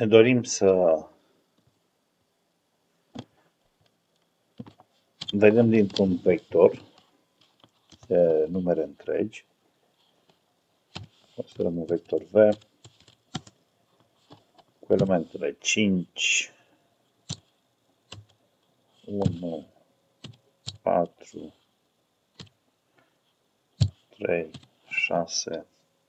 Ne dorim să vedem dintr-un vector de numere întregi. O să dăm un vector V cu elementele 5, 1, 4, 3, 6,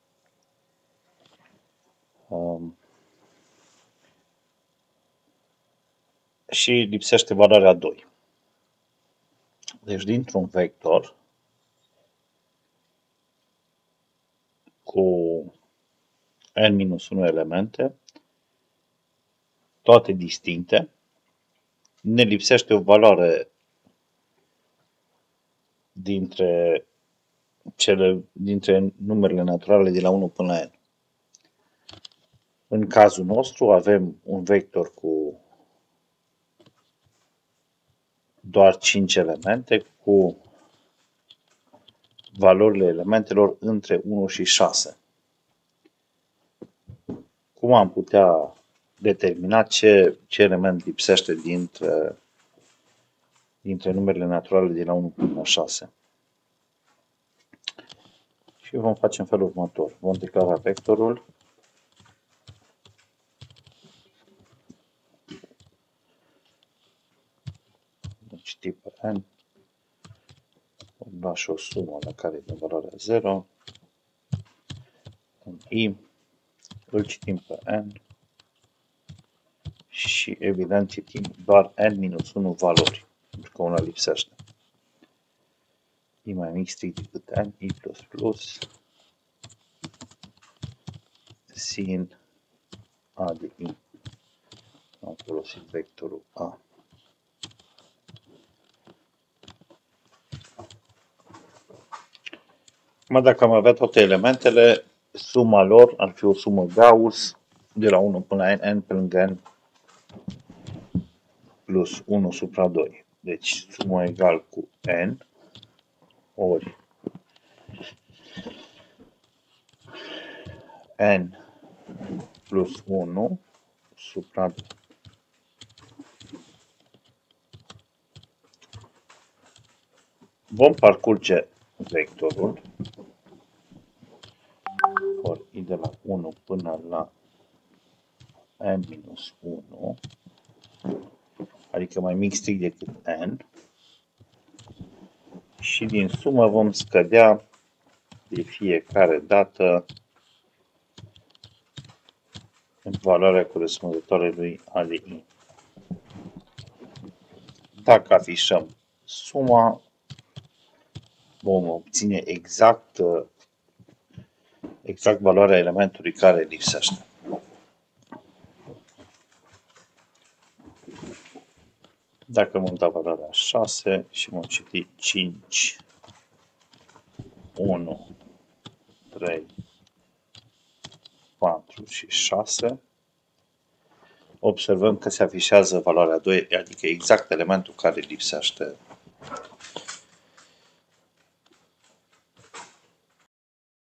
și lipsește valoarea 2. Deci dintr-un vector cu n-1 elemente, toate distincte, ne lipsește o valoare dintre numerele naturale de la 1 până la n. În cazul nostru avem un vector cu doar 5 elemente, cu valorile elementelor între 1 și 6. Cum am putea determina ce element lipsește dintre numerele naturale de la 1 până la 6? Și vom face în felul următor. Vom declara vectorul deci tip n, vom lua și o sumă la care e valoarea 0, în i, îl citim pe n și evident citim doar n-1 valori, pentru că una lipsește. I mai mic strict decât n, i++, sin a de i. Am folosit vectorul a. Dacă am avea toate elementele, suma lor ar fi o sumă Gauss de la 1 până la n pe lângă n plus 1 supra 2. Deci suma egal cu n ori n plus 1 supra 2. Vom parcurge vectorul ori i de la 1 până la n-1, adică mai mic strict decât n, și din sumă vom scădea de fiecare dată în valoarea corespunzătoare lui a de i. Dacă afișăm suma, vom obține exact valoarea elementului care lipsește. Dacă vom da valoarea 6 și vom citi 5, 1, 3, 4 și 6, observăm că se afișează valoarea 2, adică exact elementul care lipsește